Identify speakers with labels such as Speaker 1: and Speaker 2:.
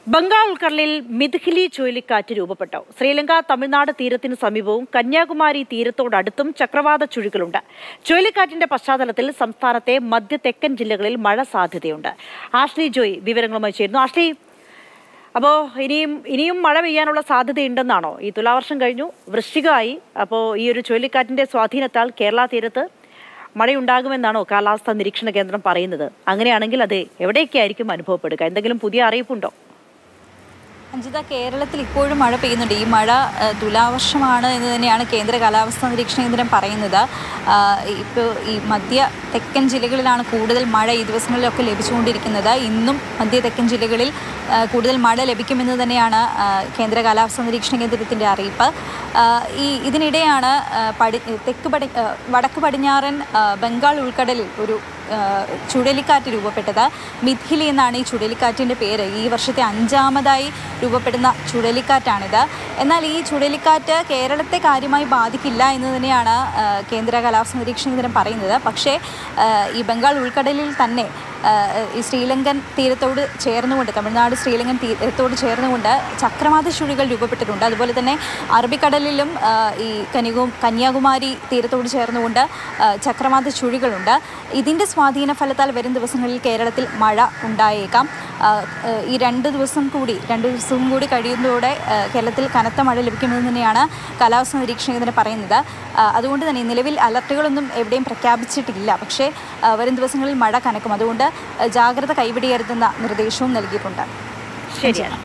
Speaker 1: ബംഗാൾ ഉൾക്കടലിൽ മിഥിലി ചുഴലിക്കാറ്റ് രൂപപ്പെട്ടു. ശ്രീലങ്ക തമിഴ്നാട് തീരത്തിന് സമീപവും കന്യാകുമാരി തീരത്തോടടുത്തും ചക്രവാത ചുഴികളുണ്ട്. ചുഴലിക്കാറ്റിന്റെ പശ്ചാത്തലത്തിൽ സംസ്ഥാനത്തെ മധ്യ തെക്കൻ ജില്ലകളിൽ മഴ സാധ്യതയുണ്ട്. ആഷ്ലി ജോയ് വിവരങ്ങളുമായി ചേരുന്നു. ആഷ്ലി, അപ്പോൾ ഇനിയും മഴ പെയ്യാനുള്ള സാധ്യതയുണ്ടെന്നാണോ? ഈ തുലാവർഷം കഴിഞ്ഞു, വൃശ്ചികമായി. അപ്പോൾ ഈ ഒരു ചുഴലിക്കാറ്റിന്റെ സ്വാധീനത്താൽ കേരള തീരത്ത് മഴയുണ്ടാകുമെന്നാണോ കാലാവസ്ഥാ നിരീക്ഷണ കേന്ദ്രം പറയുന്നത്? അങ്ങനെയാണെങ്കിൽ അത് എവിടെയൊക്കെയായിരിക്കും അനുഭവപ്പെടുക? എന്തെങ്കിലും പുതിയ അറിയിപ്പുണ്ടോ?
Speaker 2: അഞ്ജിത, കേരളത്തിൽ ഇപ്പോഴും മഴ പെയ്യുന്നുണ്ട്. ഈ മഴ തുലാവർഷമാണ് എന്ന് തന്നെയാണ് കേന്ദ്ര കാലാവസ്ഥാ നിരീക്ഷണ കേന്ദ്രം പറയുന്നത്. ഇപ്പോൾ ഈ മധ്യ തെക്കൻ ജില്ലകളിലാണ് കൂടുതൽ മഴ ഈ ദിവസങ്ങളിലൊക്കെ ലഭിച്ചുകൊണ്ടിരിക്കുന്നത്. ഇന്നും മധ്യ തെക്കൻ ജില്ലകളിൽ കൂടുതൽ മഴ ലഭിക്കുമെന്ന് തന്നെയാണ് കേന്ദ്ര കാലാവസ്ഥാ നിരീക്ഷണ കേന്ദ്രത്തിൻ്റെ അറിയിപ്പ്. ഇതിനിടെയാണ് വടക്ക് പടിഞ്ഞാറൻ ബംഗാൾ ഉൾക്കടലിൽ ഒരു ചുഴലിക്കാറ്റ് രൂപപ്പെട്ടത്. മിഥിലി എന്നാണ് ഈ ചുഴലിക്കാറ്റിൻ്റെ പേര്. ഈ വർഷത്തെ 5ാമതായി രൂപപ്പെടുന്ന ചുഴലിക്കാറ്റാണിത്. എന്നാൽ ഈ ചുഴലിക്കാറ്റ് കേരളത്തെ കാര്യമായി ബാധിക്കില്ല എന്ന് തന്നെയാണ് കേന്ദ്ര കാലാവസ്ഥാ നിരീക്ഷണ കേന്ദ്രം പറയുന്നത്. പക്ഷേ ഈ ബംഗാൾ ഉൾക്കടലിൽ തന്നെ ഈ ശ്രീലങ്കൻ തീരത്തോട് ചേർന്നുകൊണ്ട്, തമിഴ്നാട് ശ്രീലങ്കൻ തീരത്തോട് ചേർന്നുകൊണ്ട് ചക്രവാത ചുഴികൾ രൂപപ്പെട്ടിട്ടുണ്ട്. അതുപോലെ തന്നെ അറബിക്കടലിലും ഈ കന്യാകുമാരി തീരത്തോട് ചേർന്നുകൊണ്ട് ചക്രവാത ചുഴികളുണ്ട്. ഇതിൻ്റെ സ്വാധീന ഫലത്താൽ വരും ദിവസങ്ങളിൽ കേരളത്തിൽ മഴ ഉണ്ടായേക്കാം. ഈ 2 ദിവസം കൂടി കഴിയുന്നതോടെ കേരളത്തിൽ കനത്ത മഴ ലഭിക്കുമെന്ന് തന്നെയാണ് കാലാവസ്ഥാ നിരീക്ഷണ കേന്ദ്രം പറയുന്നത്. അതുകൊണ്ട് തന്നെ നിലവിൽ അലർട്ടുകളൊന്നും എവിടെയും പ്രഖ്യാപിച്ചിട്ടില്ല. പക്ഷേ വരും ദിവസങ്ങളിൽ മഴ കനക്കും. അതുകൊണ്ട് ജാഗ്രത കൈവിടരുതെന്ന നിർദ്ദേശവും നൽകിയിട്ടുണ്ട്.
Speaker 1: ശരിയാണ്.